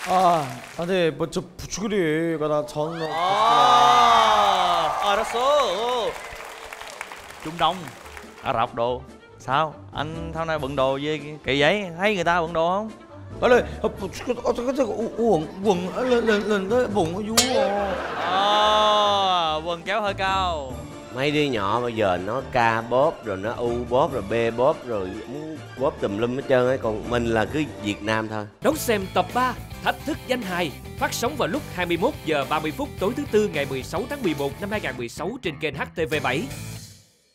근데 뭐 저 부추기리가 나 전. 알았어. Trung Đông, Ả Rập đồ. Sao? Anh tháng nay bận đồ gì kỳ vậy? Thấy người ta bận đồ không? 원래 부추기 어떻게 lên vùng vú. Quần kéo hơi cao. Mấy đứa nhỏ bây giờ nó ca bóp rồi nó u bóp rồi bê bóp rồi muốn bóp tùm lum hết trơn ấy, còn mình là cứ Việt Nam thôi. Đón xem tập 3 Thách thức danh hài phát sóng vào lúc 21 giờ 30 phút tối thứ Tư ngày 16 tháng 11 năm 2016 trên kênh HTV7.